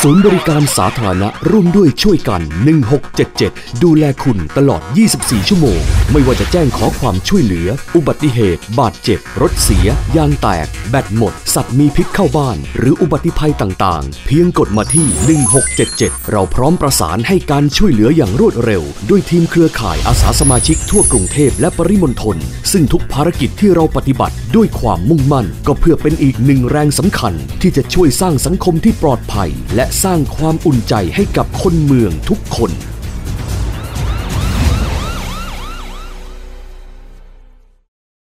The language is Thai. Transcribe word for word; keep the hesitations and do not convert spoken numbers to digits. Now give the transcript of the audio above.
ศูนย์บริการสาธารณะร่วมด้วยช่วยกันหนึ่งหกเจ็ดเจ็ดดูแลคุณตลอดยี่สิบสี่ชั่วโมงไม่ว่าจะแจ้งขอความช่วยเหลืออุบัติเหตุบาดเจ็บรถเสียยางแตกแบตหมดสัตว์มีพิษเข้าบ้านหรืออุบัติภัยต่างๆเพียงกดมาที่หนึ่งหกเจ็ดเจ็ดเราพร้อมประสานให้การช่วยเหลืออย่างรวดเร็วด้วยทีมเครือข่ายอาสาสมาชิกทั่วกรุงเทพและปริมณฑลซึ่งทุกภารกิจที่เราปฏิบัติด้วยความมุ่งมั่นก็เพื่อเป็นอีกหนึ่งแรงสำคัญที่จะช่วยสร้างสังคมที่ปลอดภัยและสร้างความอุ่นใจให้กับคนเมืองทุกคน